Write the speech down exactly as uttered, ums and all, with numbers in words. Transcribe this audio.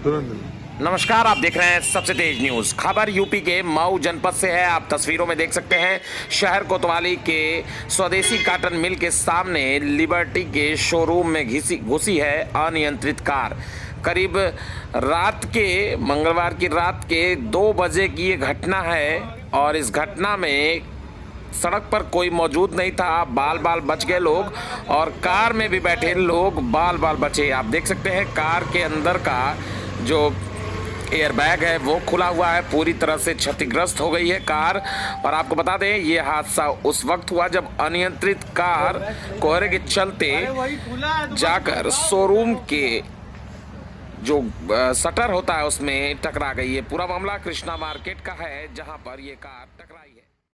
तुरंत। नमस्कार, आप देख रहे हैं सबसे तेज न्यूज। खबर यूपी के मऊ जनपद से है। आप तस्वीरों में देख सकते हैं शहर कोतवाली के स्वदेशी कॉटन मिल के सामने लिबर्टी के शोरूम में घिसी घुसी है अनियंत्रित कार। करीब रात के मंगलवार की रात के दो बजे की ये घटना है और इस घटना में सड़क पर कोई मौजूद नहीं था। बाल बाल बच गए लोग और कार में भी बैठे लोग बाल बाल बचे। आप देख सकते हैं कार के अंदर का जो एयरबैग है वो खुला हुआ है, पूरी तरह से क्षतिग्रस्त हो गई है कार। और आपको बता दें ये हादसा उस वक्त हुआ जब अनियंत्रित कार कोहरे के चलते जाकर शोरूम के जो शटर होता है उसमें टकरा गई है। पूरा मामला कृष्णा मार्केट का है जहां पर ये कार